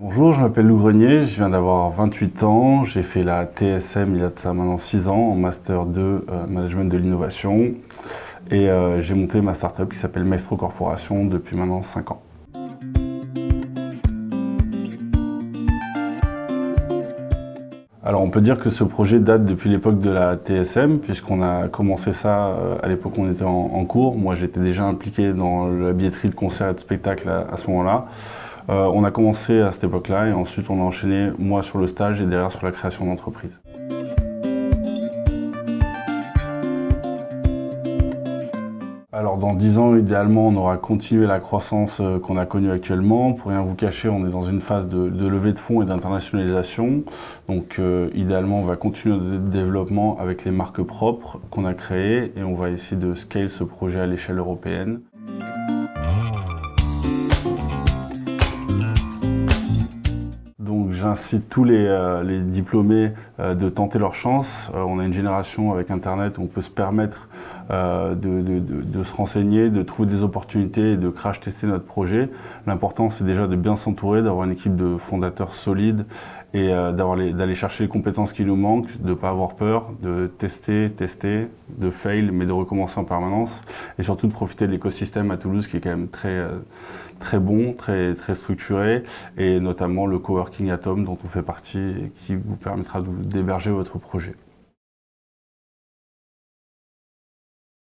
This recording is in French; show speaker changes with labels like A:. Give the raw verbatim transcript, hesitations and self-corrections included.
A: Bonjour, je m'appelle Lou Grenier, je viens d'avoir vingt-huit ans, j'ai fait la T S M il y a de ça maintenant six ans en Master deux euh, Management de l'innovation et euh, j'ai monté ma start-up qui s'appelle Maestro Corporation depuis maintenant cinq ans. Alors on peut dire que ce projet date depuis l'époque de la T S M puisqu'on a commencé ça euh, à l'époque où on était en, en cours. Moi j'étais déjà impliqué dans la billetterie de concerts et de spectacles à, à ce moment-là. Euh, on a commencé à cette époque-là et ensuite on a enchaîné, moi sur le stage et derrière sur la création d'entreprise. Alors dans dix ans, idéalement, on aura continué la croissance qu'on a connue actuellement. Pour rien vous cacher, on est dans une phase de, de levée de fonds et d'internationalisation. Donc euh, idéalement, on va continuer notre développement avec les marques propres qu'on a créées et on va essayer de scale ce projet à l'échelle européenne. Donc j'incite tous les, euh, les diplômés euh, de tenter leur chance. Euh, on a une génération avec Internet où on peut se permettre euh, de, de, de, de se renseigner, de trouver des opportunités et de crash tester notre projet. L'important c'est déjà de bien s'entourer, d'avoir une équipe de fondateurs solides et euh, d'aller chercher les compétences qui nous manquent, de ne pas avoir peur, de tester, tester, de fail, mais de recommencer en permanence et surtout de profiter de l'écosystème à Toulouse qui est quand même très, euh, très bon, très, très structuré et notamment le coworking Atom dont on fait partie et qui vous permettra d'héberger votre projet.